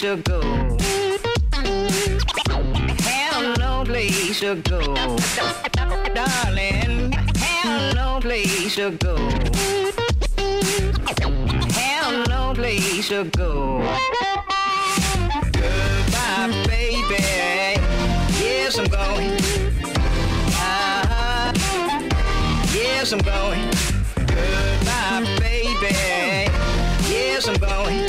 to go. Have no place to go. Darling, have no place to go. Have no place to go. Goodbye, baby. Yes, I'm going. Yes, I'm going. Goodbye, baby. Yes, I'm going.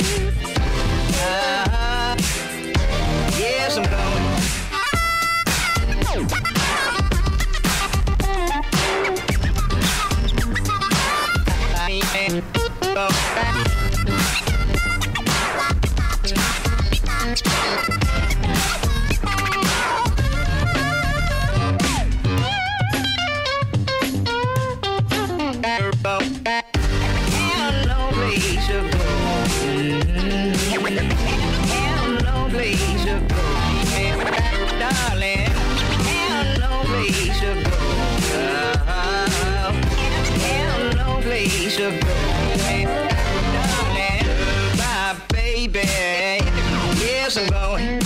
Yes, I'm going. Yes, I'm going.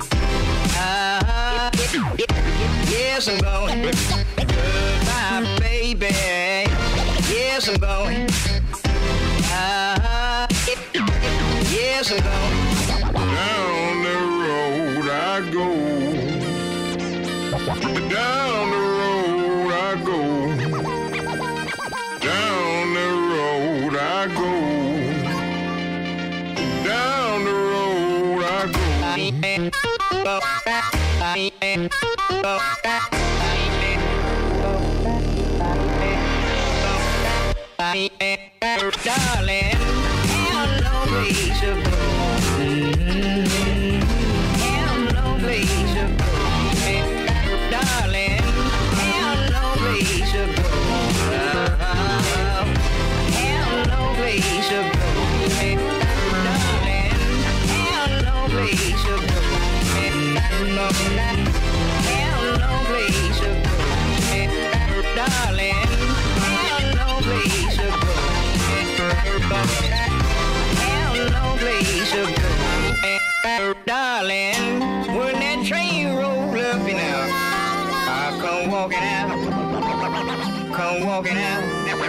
Yes, I'm going. Goodbye, baby. Yes, I'm going. Yes, I'm going. Down the road I go. Down the road I go. Down the road I go. Down the road I go. Darling, have no place to go. Have no place to go. Darling, have no place to go. Have no place to go. Darling, have no place to go. Have no place to go. Darling, have no place to go. Have no place to go. Darling, when that train roll up and out, I come walking out. Come walking out.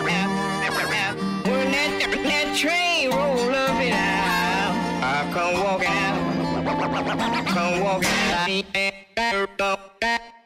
When that train roll up and out, I come walking out. Come walking out.